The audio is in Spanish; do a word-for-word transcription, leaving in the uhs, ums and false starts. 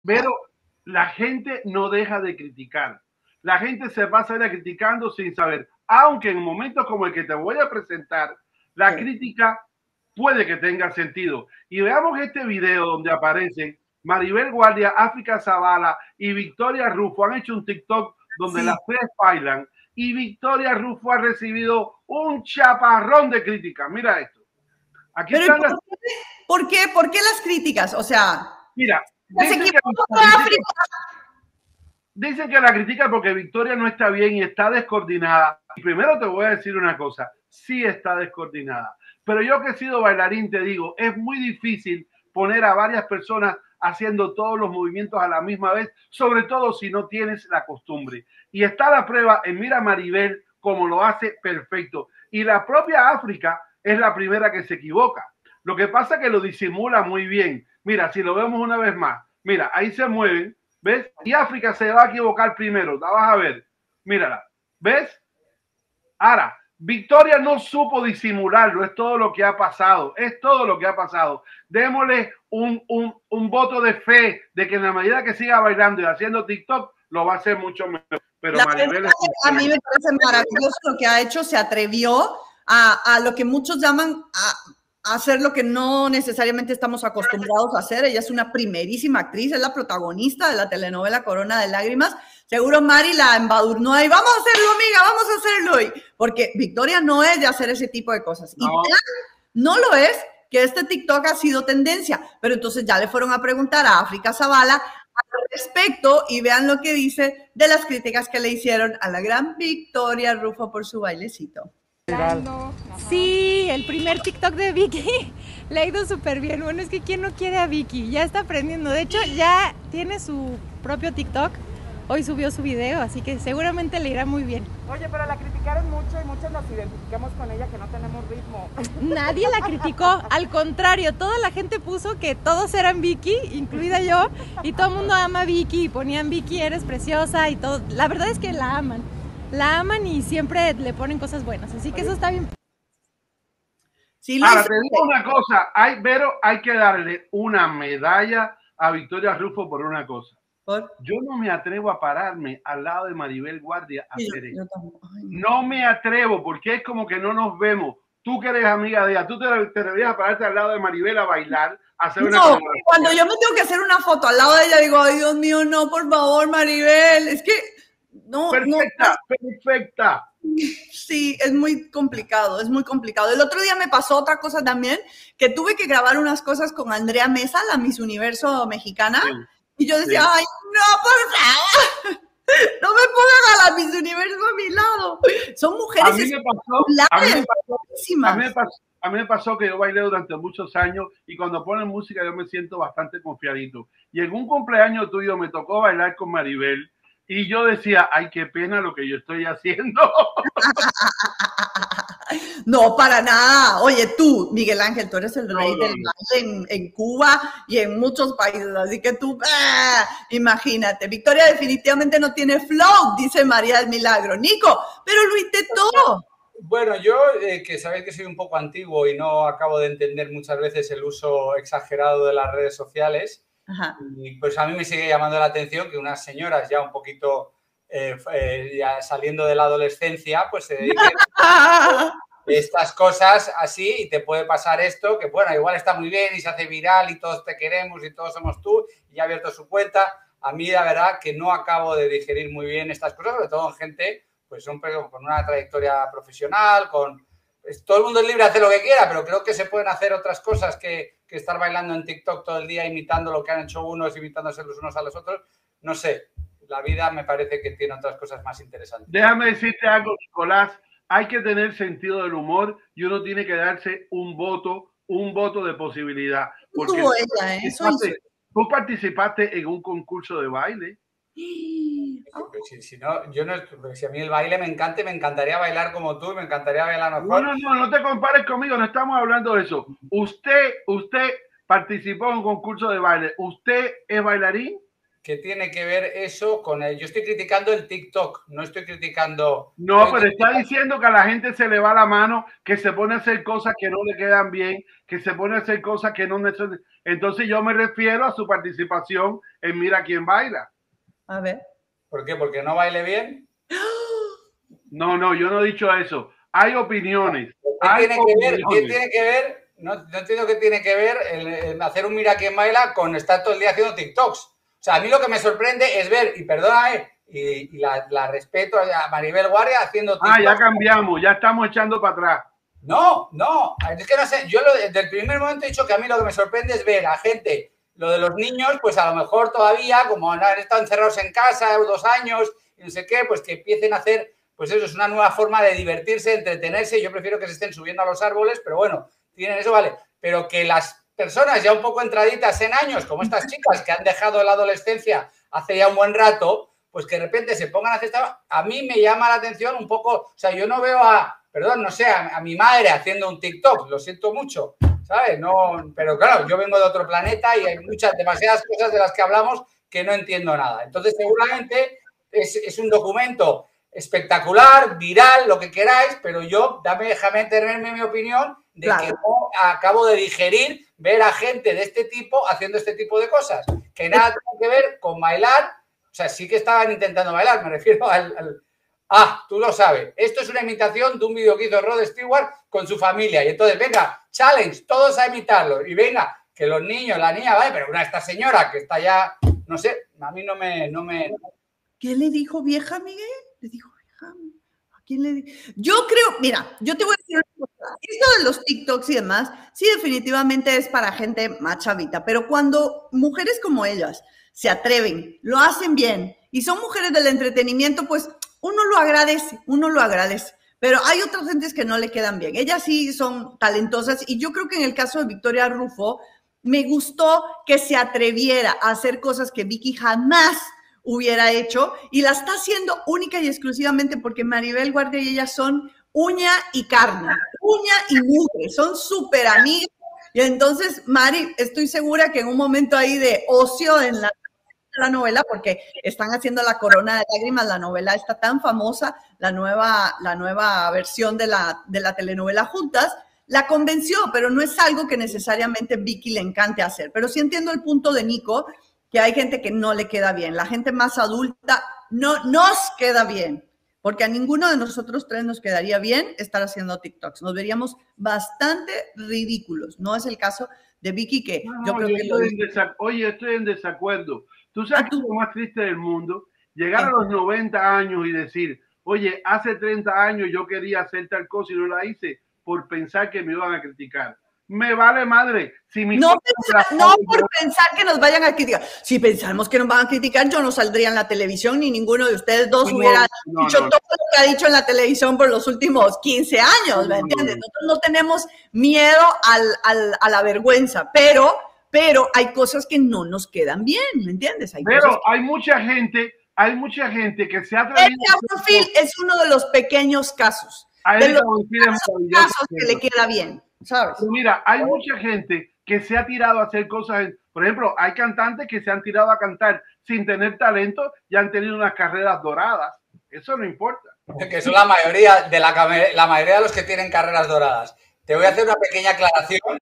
Pero la gente no deja de criticar. La gente se pasa a ir criticando sin saber. Aunque en momentos como el que te voy a presentar, la sí. crítica puede que tenga sentido. Y veamos este video donde aparecen Maribel Guardia, África Zavala y Victoria Rufo. Han hecho un TikTok donde sí. las tres bailan y Victoria Rufo ha recibido un chaparrón de críticas. Mira esto. Aquí Pero están ¿por, las... qué? ¿Por qué? ¿Por qué las críticas? O sea, mira, dicen que, que, África... dicen que la critica porque Victoria no está bien y está descoordinada. Y primero te voy a decir una cosa, sí está descoordinada. Pero yo que he sido bailarín te digo, es muy difícil poner a varias personas haciendo todos los movimientos a la misma vez, sobre todo si no tienes la costumbre. Y está la prueba en Mira Maribel como lo hace perfecto. Y la propia África es la primera que se equivoca. Lo que pasa es que lo disimula muy bien. Mira, si lo vemos una vez más, mira, ahí se mueven, ¿ves? Y África se va a equivocar primero, la vas a ver. Mírala, ¿ves? Ahora, Victoria no supo disimularlo, es todo lo que ha pasado, es todo lo que ha pasado. Démosle un, un, un voto de fe de que en la medida que siga bailando y haciendo TikTok, lo va a hacer mucho mejor. Pero Maribel es... A mí me parece maravilloso lo que ha hecho, se atrevió a, a lo que muchos llaman a, a hacer lo que no necesariamente estamos acostumbrados a hacer. Ella es una primerísima actriz, es la protagonista de la telenovela Corona de Lágrimas. Seguro Mari la embadurnó ahí, vamos a hacerlo, amiga, vamos a hacerlo hoy. Porque Victoria no es de hacer ese tipo de cosas. No. Y ya no lo es, que este TikTok ha sido tendencia. Pero entonces ya le fueron a preguntar a África Zavala al respecto y vean lo que dice de las críticas que le hicieron a la gran Victoria Rufo por su bailecito. Sí, el primer TikTok de Vicky le ha ido súper bien. Bueno, es que ¿quién no quiere a Vicky? Ya está aprendiendo. De hecho, ya tiene su propio TikTok. Hoy subió su video, así que seguramente le irá muy bien. Oye, pero la criticaron mucho y muchos nos identificamos con ella que no tenemos ritmo. Nadie la criticó, al contrario, toda la gente puso que todos eran Vicky, incluida yo, y todo el mundo ama a Vicky, y ponían Vicky, eres preciosa y todo. La verdad es que la aman, la aman y siempre le ponen cosas buenas, así que eso está bien. Sí, ahora te digo una cosa, hay, Vero, hay que darle una medalla a Victoria Rufo por una cosa. Yo no me atrevo a pararme al lado de Maribel Guardia a hacer eso. No me atrevo porque es como que no nos vemos. Tú que eres amiga de ella, tú te, te deberías pararte al lado de Maribel a bailar, a hacer una No, cuando yo me tengo que hacer una foto al lado de ella, digo, ay, Dios mío, no, por favor, Maribel. Es que no. Perfecta, no. perfecta. Sí, es muy complicado, es muy complicado. El otro día me pasó otra cosa también, que tuve que grabar unas cosas con Andrea Mesa, la Miss Universo mexicana. Sí. Y yo decía, sí. ay, no, por favor, no me pongan a la Miss Universo a mi lado. Son mujeres a mí me pasó, a mí me pasó, a mí me pasó, a mí me pasó que yo bailé durante muchos años y cuando ponen música yo me siento bastante confiadito. Y en un cumpleaños tuyo me tocó bailar con Maribel y yo decía, ay, qué pena lo que yo estoy haciendo. No, para nada. Oye, tú, Miguel Ángel, tú eres el rey no, no, del baile en, en Cuba y en muchos países, así que tú, ¡ah! Imagínate. Victoria definitivamente no tiene flow, dice María del Milagro. Nico, pero lo intentó. Bueno, yo, eh, que sabéis que soy un poco antiguo y no acabo de entender muchas veces el uso exagerado de las redes sociales, Ajá. Y pues a mí me sigue llamando la atención que unas señoras ya un poquito eh, eh, ya saliendo de la adolescencia, pues se dediquen a estas cosas así y te puede pasar esto, que bueno, igual está muy bien y se hace viral y todos te queremos y todos somos tú y ya ha abierto su cuenta. A mí la verdad que no acabo de digerir muy bien estas cosas, sobre todo en gente pues son con una trayectoria profesional, con pues, todo el mundo es libre de hacer lo que quiera, pero creo que se pueden hacer otras cosas que, que estar bailando en TikTok todo el día imitando lo que han hecho unos, imitándose los unos a los otros. No sé, la vida me parece que tiene otras cosas más interesantes. Déjame decirte algo, Nicolás. Hay que tener sentido del humor y uno tiene que darse un voto, un voto de posibilidad. Porque tú, ella, ¿eh? Eso tú, tú participaste en un concurso de baile. Si, si, no, yo no, si a mí el baile me encanta, me encantaría bailar como tú, me encantaría bailar No, mejor. no, no, no te compares conmigo, no estamos hablando de eso. Usted, usted participó en un concurso de baile. ¿Usted es bailarín? ¿qué tiene que ver eso con el...? Yo estoy criticando el TikTok, no estoy criticando... No, pero está diciendo que a la gente se le va la mano, que se pone a hacer cosas que no le quedan bien, que se pone a hacer cosas que no necesitan. Entonces yo me refiero a su participación en Mira quién baila. A ver. ¿Por qué? ¿Porque no baile bien? No, no, yo no he dicho eso. Hay opiniones. ¿Qué, hay tiene, que ver, ¿qué tiene que ver? No, no entiendo qué tiene que ver el, el hacer un Mira quién baila con estar todo el día haciendo TikToks. O sea, a mí lo que me sorprende es ver, y perdóname, y, y la, la respeto a Maribel Guardia haciendo TikToks. Ah, ya cambiamos, ya estamos echando para atrás. No, no, es que no sé, yo lo, desde el primer momento he dicho que a mí lo que me sorprende es ver a gente, lo de los niños, pues a lo mejor todavía, como han estado encerrados en casa dos años y no sé qué, pues que empiecen a hacer, pues eso es una nueva forma de divertirse, entretenerse. Yo prefiero que se estén subiendo a los árboles, pero bueno, tienen eso, vale. Pero que las personas ya un poco entraditas en años, como estas chicas que han dejado la adolescencia hace ya un buen rato, pues que de repente se pongan a hacer esto, a mí me llama la atención un poco, o sea, yo no veo a, perdón, no sé, a, a mi madre haciendo un TikTok, lo siento mucho, ¿sabes? No, pero claro, yo vengo de otro planeta y hay muchas, demasiadas cosas de las que hablamos que no entiendo nada. Entonces, seguramente es, es un documento espectacular, viral, lo que queráis, pero yo, dame, déjame tenerme mi opinión de claro. que no acabo de digerir ver a gente de este tipo haciendo este tipo de cosas, que nada tiene que ver con bailar. O sea, sí que estaban intentando bailar, me refiero al, al... Ah, tú lo sabes, esto es una imitación de un vídeo que hizo Rod Stewart con su familia, y entonces, venga, challenge, todos a imitarlo, y venga, que los niños, la niña, vale, pero una esta señora que está ya, no sé, a mí no me... No me... ¿Qué le dijo vieja, Miguel? Le dijo vieja, ¿a quién le dijo? Yo creo, mira, yo te voy a decir una cosa, esto de los TikToks y demás, sí definitivamente es para gente más chavita, pero cuando mujeres como ellas se atreven, lo hacen bien, y son mujeres del entretenimiento, pues uno lo agradece, uno lo agradece, pero hay otras gentes que no le quedan bien. Ellas sí son talentosas, y yo creo que en el caso de Victoria Rufo, me gustó que se atreviera a hacer cosas que Vicky jamás hubiera hecho, y la está haciendo única y exclusivamente porque Maribel Guardia y ella son uña y carne, uña y mugre, son súper amigas, y entonces, Mari, estoy segura que en un momento ahí de ocio en la la novela, porque están haciendo La Corona de Lágrimas, la novela está tan famosa, la nueva, la nueva versión de la, de la telenovela juntas, la convenció, pero no es algo que necesariamente Vicky le encante hacer. Pero sí entiendo el punto de Nico, que hay gente que no le queda bien, la gente más adulta no nos queda bien, porque a ninguno de nosotros tres nos quedaría bien estar haciendo TikToks, nos veríamos bastante ridículos. No es el caso de Vicky, que no, yo creo yo que... Estoy lo... en Oye, estoy en desacuerdo. Tú sabes que es lo más triste del mundo, llegar a los noventa años y decir, oye, hace treinta años yo quería hacer tal cosa y no la hice por pensar que me iban a criticar. Me vale madre. Si mi no pensar, no por yo... pensar que nos vayan a criticar. Si pensamos que nos van a criticar, yo no saldría en la televisión, ni ninguno de ustedes dos no, hubiera no, dicho no, todo lo que ha dicho en la televisión por los últimos quince años, ¿me entiendes? Nosotros no tenemos miedo al, al, a la vergüenza, pero... pero hay cosas que no nos quedan bien, ¿me entiendes? Hay pero que... hay mucha gente, hay mucha gente que se ha atrevido... El Autofil es uno de los pequeños casos, de los casos que le queda bien, ¿sabes? Pero mira, hay mucha gente que se ha tirado a hacer cosas, por ejemplo, hay cantantes que se han tirado a cantar sin tener talento y han tenido unas carreras doradas, eso no importa. Que son la mayoría de la, la mayoría de los que tienen carreras doradas. Te voy a hacer una pequeña aclaración.